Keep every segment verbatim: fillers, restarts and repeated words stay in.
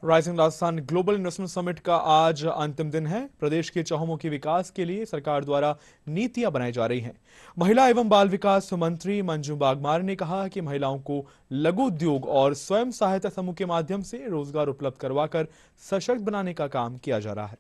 Rising Rajasthan global investment summit का आज अंतिम दिन है। प्रदेश के चहुमुखी विकास के लिए सरकार द्वारा नीतियां बनाई जा रही हैं। महिला एवं बाल विकास मंत्री मंजू बागमार ने कहा कि महिलाओं को लघु उद्योग और स्वयं सहायता समूह के माध्यम से रोजगार उपलब्ध करवाकर सशक्त बनाने का काम किया जा रहा है।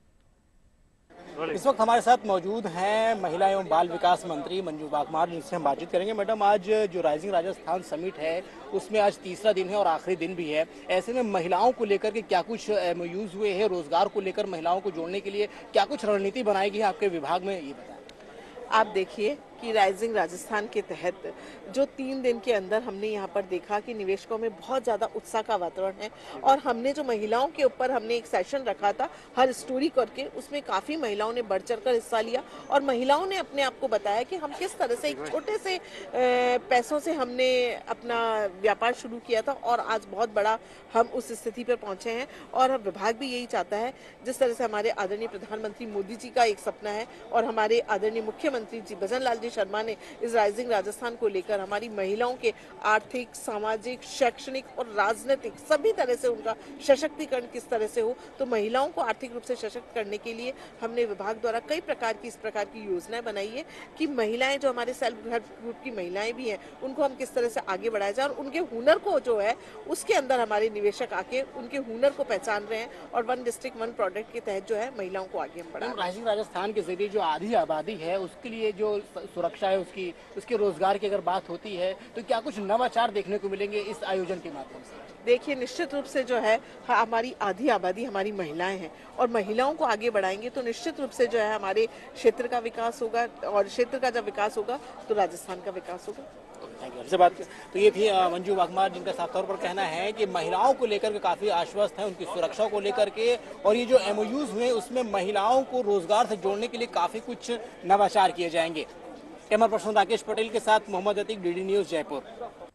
इस वक्त हमारे साथ मौजूद हैं महिला एवं बाल विकास मंत्री मंजू बागमार, जिनसे हम बातचीत करेंगे। मैडम, आज जो राइजिंग राजस्थान समिट है उसमें आज तीसरा दिन है और आखिरी दिन भी है। ऐसे में महिलाओं को लेकर के क्या कुछ एमओयूज हुए हैं, रोजगार को लेकर महिलाओं को जोड़ने के लिए क्या कुछ रणनीति बनाई गई है आपके विभाग में, ये बताएं। आप देखिए कि राइजिंग राजस्थान के तहत जो तीन दिन के अंदर हमने यहाँ पर देखा कि निवेशकों में बहुत ज़्यादा उत्साह का वातावरण है और हमने जो महिलाओं के ऊपर हमने एक सेशन रखा था हर स्टोरी करके, उसमें काफ़ी महिलाओं ने बढ़ चढ़ कर हिस्सा लिया और महिलाओं ने अपने आप को बताया कि हम किस तरह से एक छोटे से पैसों से हमने अपना व्यापार शुरू किया था और आज बहुत बड़ा हम उस स्थिति पर पहुँचे हैं। और विभाग भी यही चाहता है, जिस तरह से हमारे आदरणीय प्रधानमंत्री मोदी जी का एक सपना है और हमारे आदरणीय मुख्यमंत्री जी भजन लाल शर्मा ने इस राइजिंग राजस्थान को लेकर हमारी महिलाओं के आर्थिक, सामाजिक, शैक्षणिक और राजनीतिक सभी तरह से उनका सशक्तिकरण किस तरह से हो, तो महिलाओं को आर्थिक रूप से सशक्त करने के लिए हमने विभाग द्वारा कई प्रकार की इस प्रकार की योजनाएं बनाई है कि महिलाएं जो हमारे सेल्फ हेल्प ग्रुप की महिलाएं भी हैं उनको हम किस तरह से आगे बढ़ाया जाए और उनके हुनर को जो है उसके अंदर हमारे निवेशक आके उनके हुनर को पहचान रहे हैं और वन डिस्ट्रिक्ट वन प्रोडक्ट के तहत जो है महिलाओं को आगे हम बढ़ा। राइजिंग राजस्थान के जरिए जो आधी आबादी है उसके लिए जो सुरक्षा है, उसकी उसके रोजगार की अगर बात होती है तो क्या कुछ नवाचार देखने को मिलेंगे इस आयोजन के माध्यम से? देखिए, निश्चित रूप से जो है हमारी आधी आबादी हमारी महिलाएं हैं और महिलाओं को आगे बढ़ाएंगे तो निश्चित रूप से जो है हमारे क्षेत्र का विकास होगा और क्षेत्र का जब विकास होगा तो राजस्थान का विकास होगा। से बात तो ये थी मंजू बागमार, जिनका साफ तौर पर कहना है कि महिलाओं को लेकर के काफी आश्वस्त है, उनकी सुरक्षा को लेकर के, और ये जो एमओयूज हुए उसमें महिलाओं को रोजगार से जोड़ने के लिए काफी कुछ नवाचार किए जाएंगे। कैमरा पर्सन राकेश पटेल के साथ मोहम्मद अतीक, डीडी न्यूज, जयपुर।